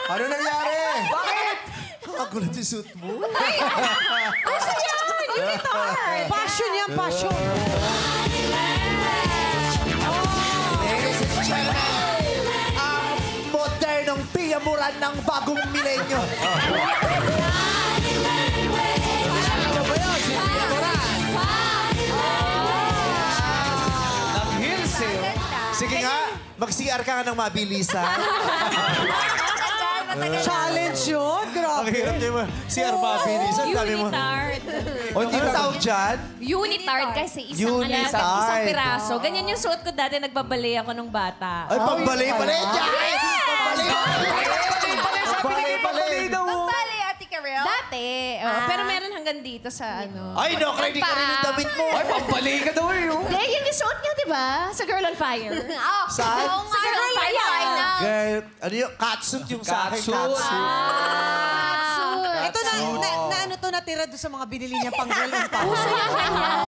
Ano nangyari? Bakit? Kakagulat yung suit mo. Gusto niya! Unitard! Passion yan, passion. Ladies and gentlemen, ang modernong piyamuran ng bagong milenyo. Ano ba yun? Si piyamuran. Nag-heels eh. Sige nga, mag-CR ka nga ng mabilisan. Challenge yun. Ang Grabe. hirap niyo mo. CR mabilisan. Sabi mo. Unitard. O, hindi ba tawag dyan? Unitard kasi isang Unitard. piraso. Ganyan yung suot ko dati, nagbabalay ako nung bata. Ay, pagbalay pala yan. Pagbalay. Pagbalay daw. Bali, Ate Karel. Dati. Pero meron hanggang dito sa ano. Ay, no, credit ka rin yung damit mo. Ay, pambali ka daw eh. Hindi, yun yung suot niya, di ba? Sa Girl on Fire. Saan? Oo nga, Girl on Fire. Girl, ano yung catsuit yung sa akin? Catsuit. Catsuit. Ito na ano to natira doon sa mga binili niya pang Girl on Fire.